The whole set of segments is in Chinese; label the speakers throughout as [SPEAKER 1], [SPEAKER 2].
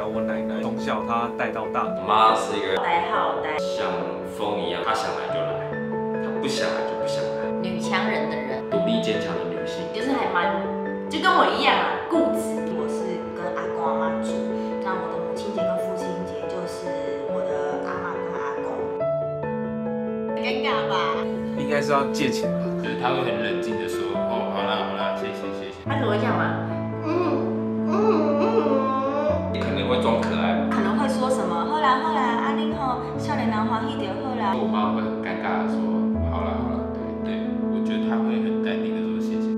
[SPEAKER 1] 聊我奶奶从小她带到大。
[SPEAKER 2] 我妈是一个
[SPEAKER 3] 呆好呆，
[SPEAKER 2] 像风一样，她想来就来，她不想来就不想来。
[SPEAKER 3] 女强人的人，
[SPEAKER 2] 独立坚强的女性，
[SPEAKER 3] 就是还蛮，就跟我一样啊，固执。我是跟阿公阿妈住，那我的母亲节跟父亲节就是我的阿妈跟阿公，尴尬吧？
[SPEAKER 1] 应该是要借钱吧？
[SPEAKER 4] 就是他会很冷静的说，哦，好啦，谢谢。
[SPEAKER 3] 他可能会这样吗？
[SPEAKER 2] 可能会装可爱，
[SPEAKER 3] 可能会说什么？后来阿玲吼，少年人欢喜就好啦。
[SPEAKER 4] 我妈会很尴尬的说，好啦，对，我觉得她会很淡定的说谢谢。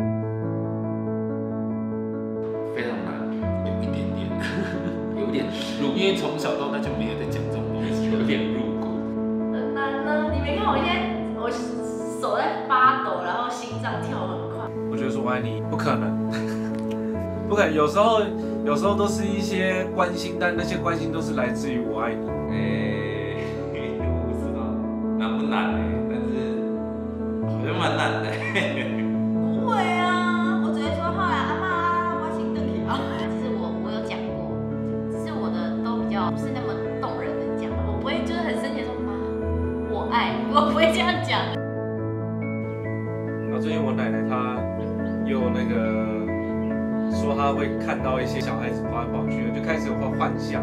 [SPEAKER 2] 非常难，
[SPEAKER 4] 有一点点，
[SPEAKER 2] 有点
[SPEAKER 4] 因为从小到大就没有在讲这种东西，
[SPEAKER 2] 有点入骨。
[SPEAKER 3] 很难呢，你没看我现在，我手在发抖，然后心脏跳很快。
[SPEAKER 1] 我觉得说我爱你不可能，不可能。有时候都是一些关心，但那些关心都是来自于我爱你。
[SPEAKER 2] 我不知道难不难但是好像蛮难的。
[SPEAKER 3] 不会啊，我只会说后来阿妈我心疼你啊。其实我有讲过，只是我的都比较不是那么动人的讲，我不会就是很生气的说妈我爱你，我不会这样讲。
[SPEAKER 1] 然后最近我奶奶她有那个说她会看到一些小孩子跑来跑去的，就开始有幻想。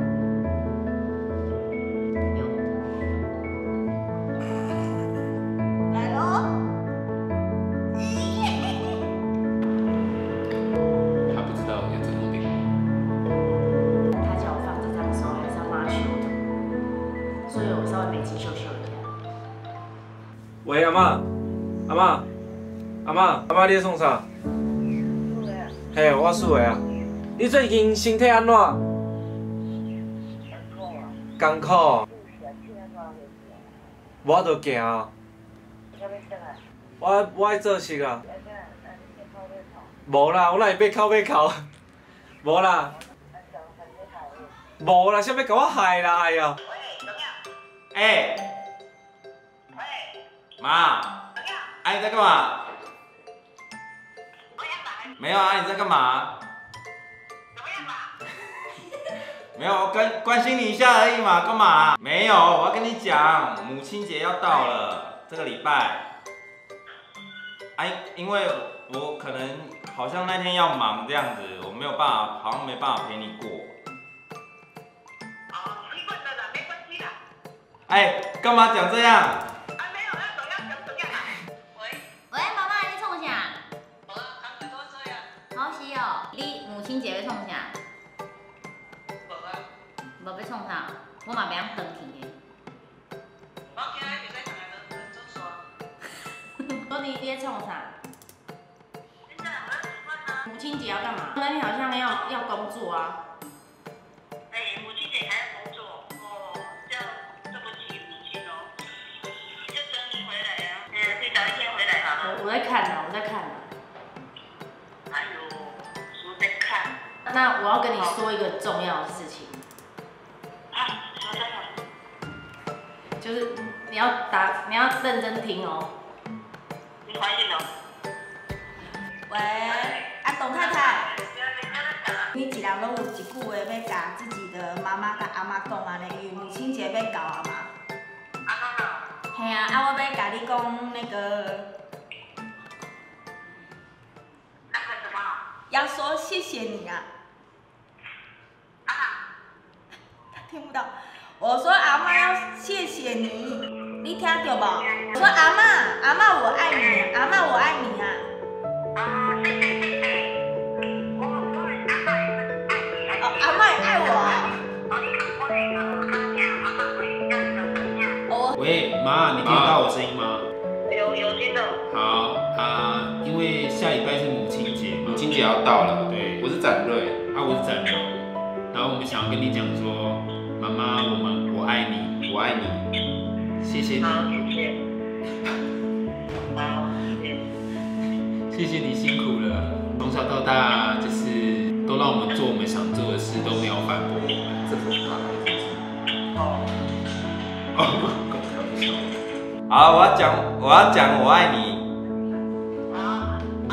[SPEAKER 3] 来喽！
[SPEAKER 4] 她不知道有这种地方。
[SPEAKER 3] 他叫我放这张手还是要帮他修的，所以我稍微美肌秀秀一下。
[SPEAKER 1] 喂，阿嬷，你在创啥？嘿，我厝的啊。你最近身体安怎？艰苦。我就行啊。我爱做事啊。无啦，我哪会要口？无啦。无啦，啥要甲我害啦？哎呀。
[SPEAKER 2] 妈，你在干嘛？没有啊，你在干嘛？没有，我关心你一下而已嘛，干嘛？没有，我要跟你讲，母亲节要到了，这个礼拜。因为我可能好像那天要忙这样子，我没有办法，好像没办法陪你过。干嘛讲这样？
[SPEAKER 3] 喂，妈妈，你创啥？好是哦，你母亲节要创啥？无要创啥？我嘛袂晓回去的。到底你在创啥？母亲节要干嘛？那你好像要工作啊。
[SPEAKER 5] 母亲节还要工作，这样对不起母亲哦。就等你回来啊，可以早一天回来好了。
[SPEAKER 3] 我在看呢，
[SPEAKER 5] 还有书在看。
[SPEAKER 3] 那我要跟你说一个重要的事情，
[SPEAKER 5] 说真的。
[SPEAKER 3] 就是你要认真听哦。
[SPEAKER 5] 你怀孕了？
[SPEAKER 6] 喂，董太太，你一人拢有一句话要甲自己的妈妈甲阿妈讲安尼，因为母亲节要到啊嘛。嘿啊，我要甲你讲那个，要说谢谢你啊。听不到，我说阿妈要谢谢你，你听到无？我说阿妈我爱你，阿妈我爱你啊。阿妈也爱我啊。
[SPEAKER 4] 喂，妈，你听得到我声音吗？
[SPEAKER 5] 有听到。
[SPEAKER 4] 好因为下礼拜是母亲节嘛，
[SPEAKER 2] 母亲节要到了，
[SPEAKER 4] 对，
[SPEAKER 2] 我是展瑞，
[SPEAKER 4] 我是展柔，然后我们想要跟你讲说，妈妈，我爱你，
[SPEAKER 2] 我爱你，
[SPEAKER 4] 谢谢你，谢谢你辛苦了，从小到大就是都让我们做我们想做的事，都没有反驳我们，
[SPEAKER 2] 这是我爸的事情。好，我要讲我爱你。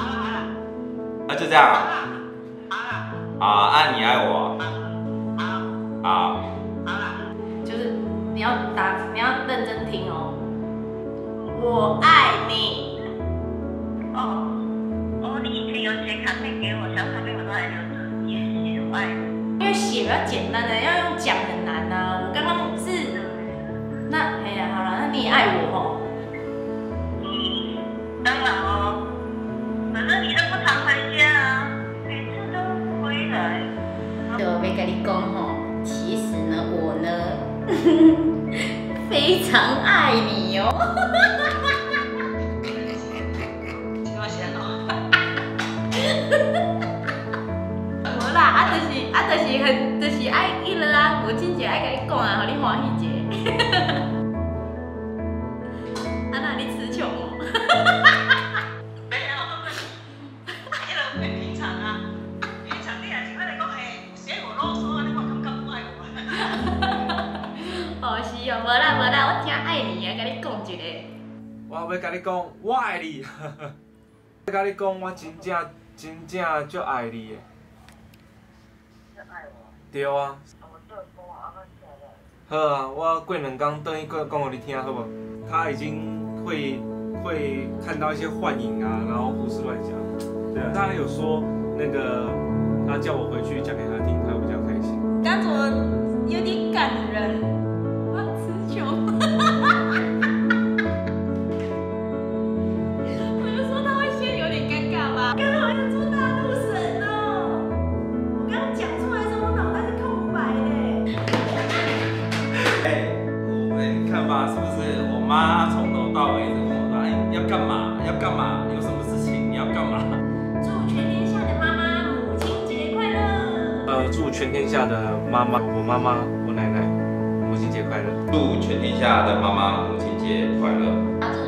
[SPEAKER 2] 就这样。你爱我。 好。
[SPEAKER 5] 好啦，
[SPEAKER 3] 就是你要认真听哦。我爱你。
[SPEAKER 5] 哦，你以前有写卡片给我，小卡片我都还留着，也写我爱你。
[SPEAKER 3] 因为写比较简单的，要用讲很难啊。我刚刚是，那哎呀，好了，那你也爱我吼。
[SPEAKER 5] 当然哦，反正你都不常回家啊，每次都回来。
[SPEAKER 3] 就要跟你讲吼，其实呢，我呢非常爱你哦。
[SPEAKER 5] 我先哦。
[SPEAKER 3] 无啦，就是爱伊了啊，母亲节爱跟你讲啊，互你欢喜一下。啊，那你词穷哦。
[SPEAKER 5] 没有，迄个很平常啊。平常你也是要来讲诶，嫌我啰嗦，你我感觉不爱我。
[SPEAKER 3] 哦，是哦，无啦，我真爱你啊，跟你讲一个。
[SPEAKER 1] 我要甲你讲，我爱你。要甲你讲，我真正足爱你的。
[SPEAKER 5] 爱我。
[SPEAKER 1] 对啊。
[SPEAKER 5] 我这讲啊，
[SPEAKER 1] 好啊，我过2天等伊讲互你听，好不好？他已经会看到一些幻影啊，然后胡思乱想。对啊，他还有说那个，他叫我回去讲给他听，他会比较开心。
[SPEAKER 6] 刚怎么有点感人？
[SPEAKER 3] 我词穷。我就说他会先有点尴尬吧。
[SPEAKER 6] 刚好像做大陆神哦！我刚刚讲出来的时候，我脑袋是空白的。
[SPEAKER 2] 你看吧，是不是？我妈从头到尾跟我说，哎，要干嘛？要干嘛？有什么事情你要干嘛？
[SPEAKER 3] 祝全天下的妈妈母亲节快乐！
[SPEAKER 1] 祝全天下的妈妈，我妈妈，我奶奶，母亲节快乐！
[SPEAKER 2] 祝全天下的妈妈母亲节快乐！
[SPEAKER 3] 祝